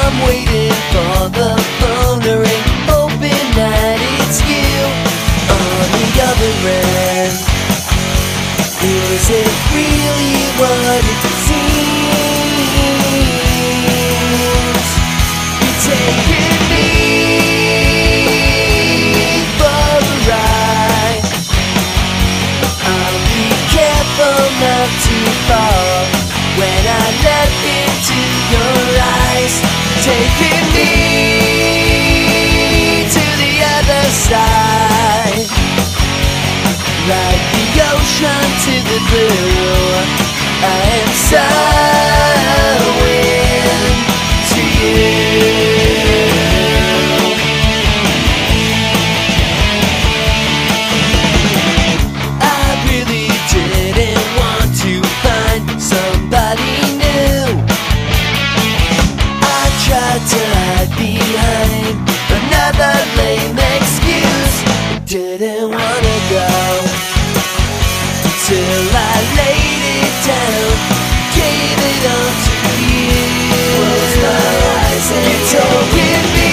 I'm waiting for the phone to ring, hoping that it's you on the other end. Is it really what it seems? You're taking me for a ride. I'll be careful not to fall when I look into your eyes. Taking me to the other side, like the ocean to the blue. I am sowing to you. I really didn't want to find somebody new. I tried to hide behind another lame excuse. Didn't wanna go till I laid it down, gave it all to you. Close my eyes and you're taking me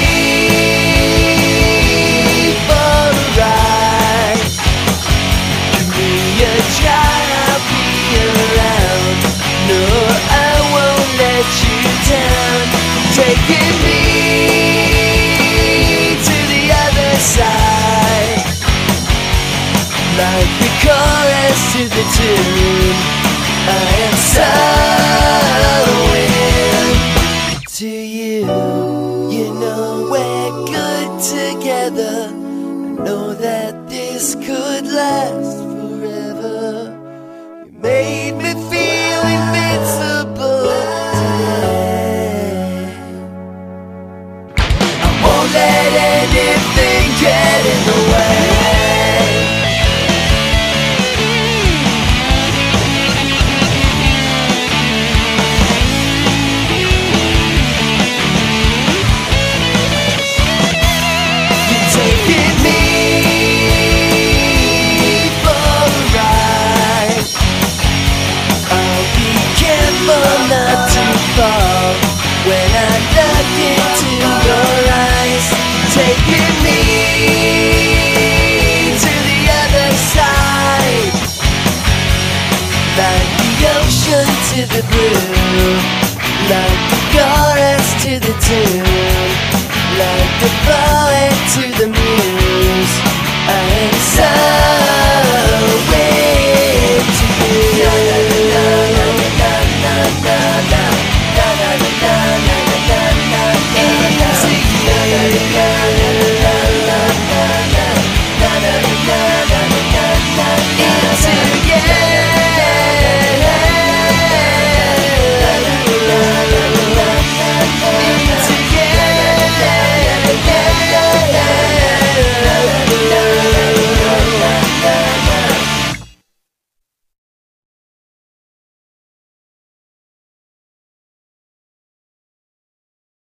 for a ride. Give me a try, I'll be around. No, I won't let you down. Taking me to the other side, like the chorus to the tune. I am sowing to you. You know we're good together. I know that this could last forever. You made me feel invincible today. I won't let anything get in the way. Taking me for a ride. I'll be careful not to fall when I look into your eyes. Taking me to the other side, like the ocean to the blue, like the chorus to the